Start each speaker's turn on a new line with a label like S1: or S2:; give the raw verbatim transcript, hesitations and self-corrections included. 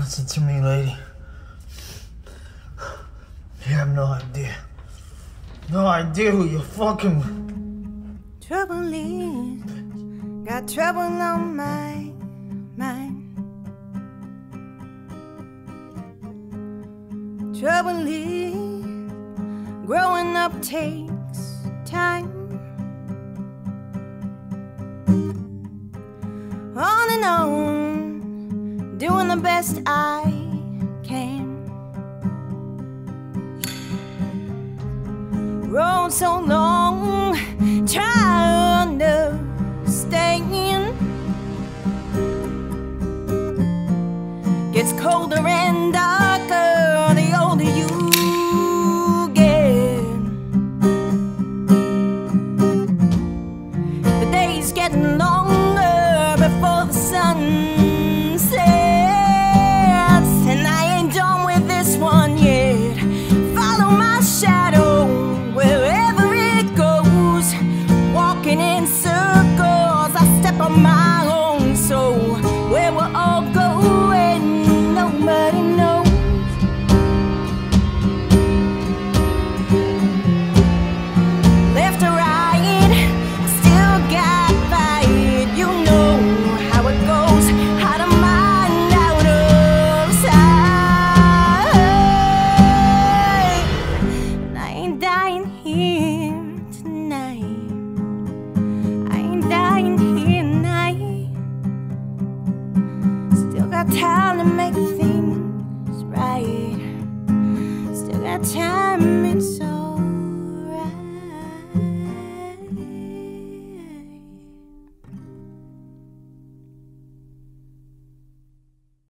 S1: Listen to me, lady. You have no idea. No idea who you're fucking with.
S2: Trouble is, got trouble on my mind. Trouble is, growing up takes time. On and on, doing the best I can. Road so long.